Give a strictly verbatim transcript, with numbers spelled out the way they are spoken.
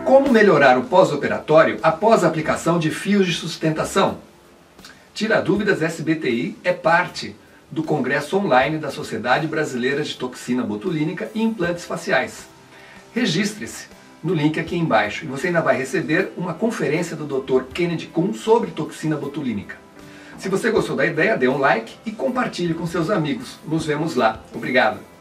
Como melhorar o pós-operatório após a aplicação de fios de sustentação? Tira Dúvidas S B T I é parte do Congresso Online da Sociedade Brasileira de Toxina Botulínica e Implantes Faciais. Registre-se no link aqui embaixo e você ainda vai receber uma conferência do doutor Kennedy Kuhn sobre toxina botulínica. Se você gostou da ideia, dê um like e compartilhe com seus amigos. Nos vemos lá. Obrigado!